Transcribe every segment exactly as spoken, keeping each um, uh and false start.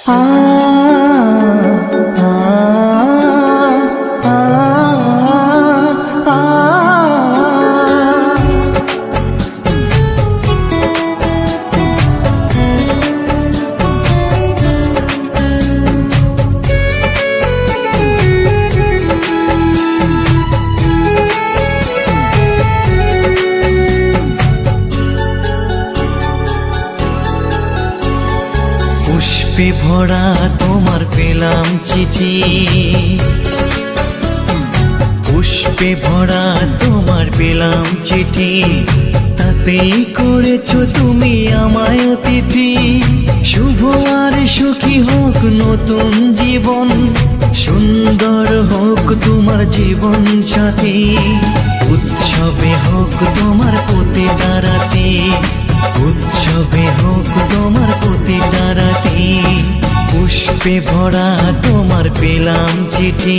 पुष्पे भरा तोमार पेलाम चिठी पुष्पे भरा तोमार पेलाम चिठी तातेई करेছো তুমি আমায় অতিথি शुभ আর সুখী হোক নতুন জীবন সুন্দর হোক তোমার জীবন সাথী উৎসবে হোক তোমার প্রতিটা রাতে उत्सवे होक तोमार प्रतिटा राते पुष्पे भरा तोमार पेलाम चिठी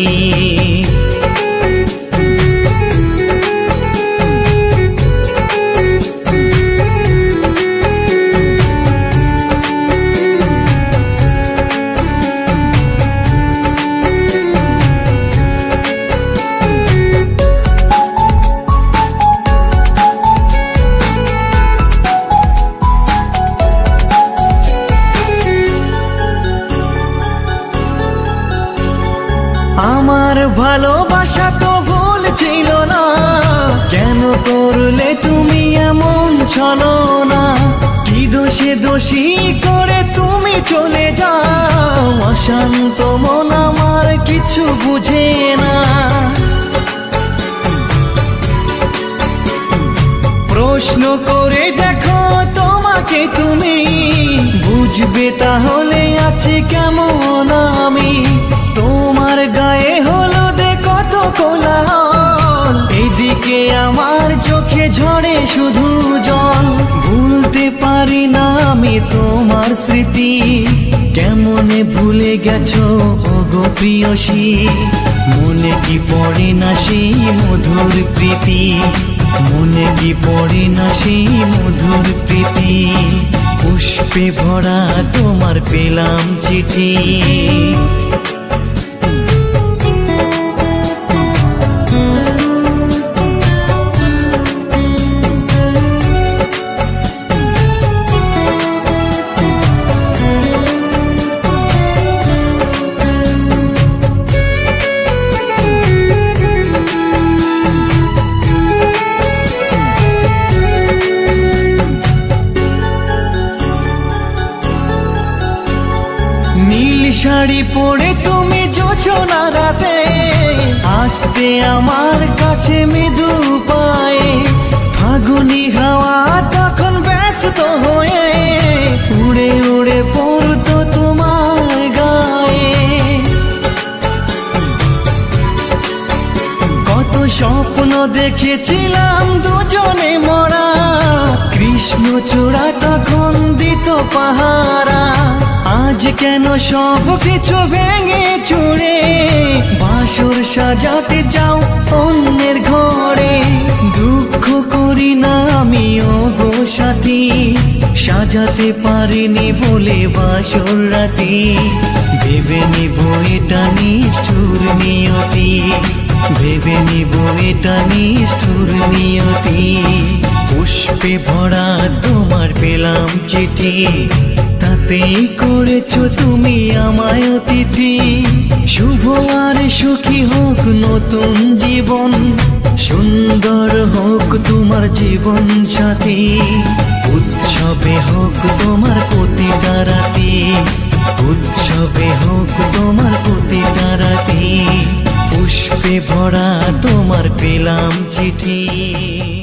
আমার ভালোবাসা তো ভুল ছিল না কেন করলে তুমি এমন ছলনা কি দোষে দোষী করে তুমি চলে যাও অশান্ত মন আমার কিছু বুঝে না প্রশ্ন করে দেখো তোমাকে তুমি বুঝবে তাহলে আছে কেমন আমি তোমার গায়ে হলুদে কত কোলাহল এদিকে আমার চোখে ঝরে শুধু জল ভুলতে পারি না আমি তোমার স্মৃতি কেমনে ভুলে গেছো ওগো প্রিয়সী মনে কি পড়ে না সেই মধুর প্রীতি মনে কি পড়ে না সেই মধুর প্রীতি পুষ্পে ভরা তোমার পেলাম চিঠি নীল শাড়ি পরে তুমি জোছনা রাতে আসতে আমার কাছে মৃদু পায়ে ফাগুনি হাওয়া তখন ব্যস্ত হয়ে উড়ে উড়ে পড়তো তোমার গায়ে কত স্বপ্ন দেখেছিলাম দুজনে মরা কৃষ্ণচূড়া তখন দিত পাহারা আজ কেন সব কিছু ভেঙে চুরে বাসর সাজাতে যাও অন্যের ঘরে দুঃখ করি না আমি ওগো সাথী সাজাতে পারিনি বলে বাসর রাতে ভেবে নিব এটা নিষ্ঠুর নিয়তি ভেবে নিব এটা নিষ্ঠুর নিয়তি পুষ্পে ভরা তোমার পেলাম চিঠি তাতেই করেছো তুমি আমায় অতিথি শুভ আর সুখী হোক নতুন জীবন সুন্দর হোক তোমার জীবন সাথী উৎসবে হোক তোমার প্রতিটা রাতে উৎসবে হোক তোমার প্রতিটা রাতে পুষ্পে ভরা তোমার পেলাম চিঠি।